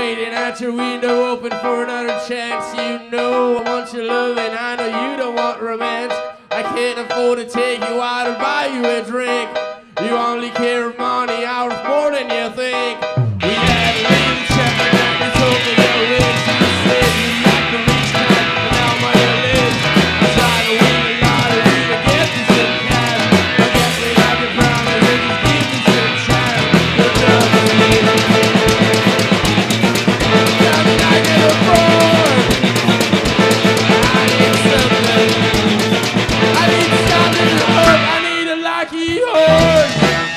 waiting at your window, open for another chance. You know I want your love and I know you don't want romance. I can't afford to take you out and buy you a drink. You only care money out more than you think. We had a little chat and you told me your wish. You said you like the rich man, but now my list. I tried to win a lottery to get you some cash. But guess me like a promise and just give me some chance. But nothing is. Tell me I can afford. I need something. I need something to hope. I need a lucky horse.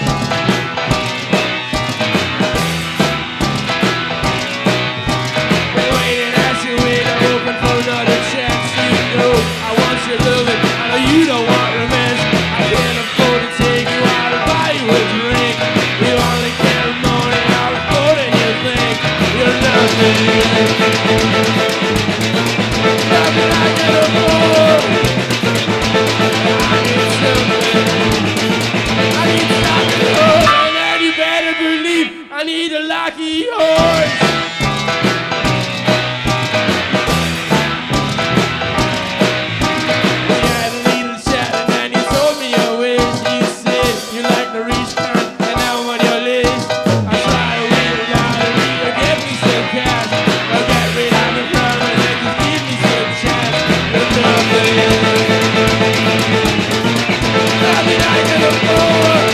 Waiting at your window, open for another chance. You know I want your loving. I know you don't want romance. I can't afford to take you out and buy you a drink. You only care money out more than you think. You're nothing. Nothing I can afford. I need something. I need something to hold. And then you better believe I need a lucky horse. We had a little chat and then you told me your wish. You said you like the rich kind and now I'm on your list. I tried to win a lottery to get me some cash. But get rid of the promise and just give me some chance. But nothing I can afford.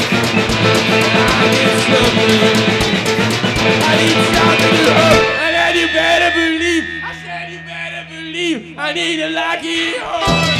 I need something. I need something to hope. And then you better believe. I said you better believe. I need a lucky horse.